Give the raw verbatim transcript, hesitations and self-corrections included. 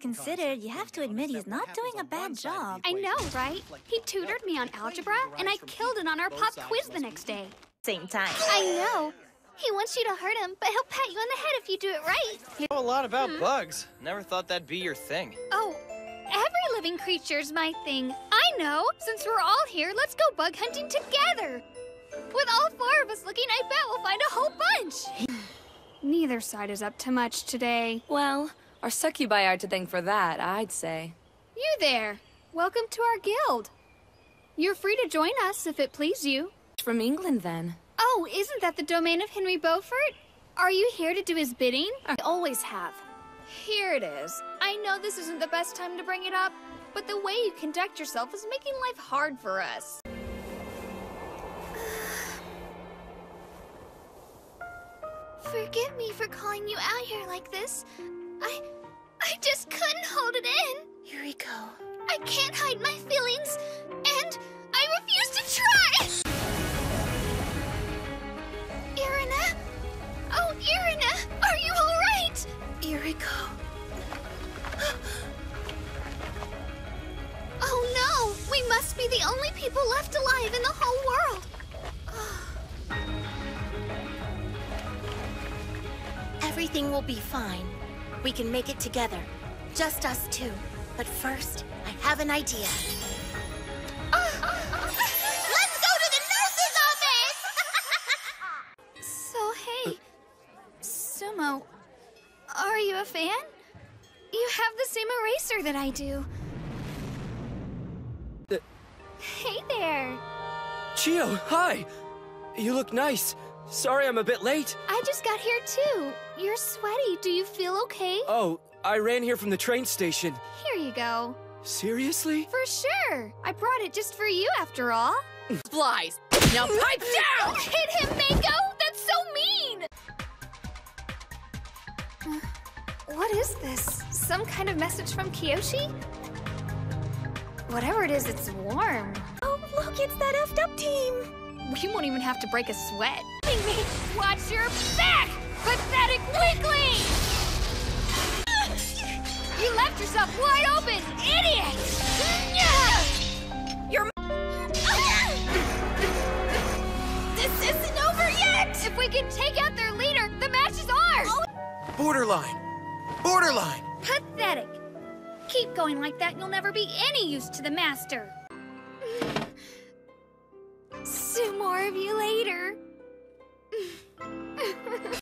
considered, you have to admit he's not doing a bad job. I know, right? He tutored me on algebra, and I killed it on our pop quiz the next day. Same time. I know. He wants you to hurt him, but he'll pat you on the head if you do it right. You know a lot about hmm? bugs. Never thought that'd be your thing. Oh, every living creature's my thing. I know. Since we're all here, let's go bug hunting together. With all four of us looking, I bet we'll find a whole bunch. Neither side is up to much today. Well, our succubi are to thank for that, I'd say. You there. Welcome to our guild. You're free to join us if it please you. From England, then. Oh, isn't that the domain of Henry Beaufort? Are you here to do his bidding? I always have. Here it is. I know this isn't the best time to bring it up, but the way you conduct yourself is making life hard for us. Forgive me for calling you out here like this. I... I just couldn't hold it in. Yuriko. I can't hide my feelings, and I refuse to try! Irina? Oh, Irina! Are you alright? Yuriko. Oh no! We must be the only people left alive in the whole world! Everything will be fine. We can make it together. Just us two. But first, I have an idea. Uh, uh, uh, let's go to the nurse's office! So, hey, Sumo, are you a fan? You have the same eraser that I do. Uh, hey there. Chio, hi! You look nice. Sorry I'm a bit late. I just got here too. You're sweaty. Do you feel okay? Oh, I ran here from the train station. Here you go. Seriously? For sure. I brought it just for you after all. Flies. Now pipe down! Don't hit him, Mako! That's so mean! Uh, what is this? Some kind of message from Kiyoshi? Whatever it is, it's warm. Oh, look, it's that effed up team. We won't even have to break a sweat. Watch your back, pathetic weakling! You left yourself wide open, idiot! You're... This isn't over yet! If we can take out their leader, the match is ours! Borderline! Borderline! Pathetic. Keep going like that, you'll never be any use to the master. See more of you later.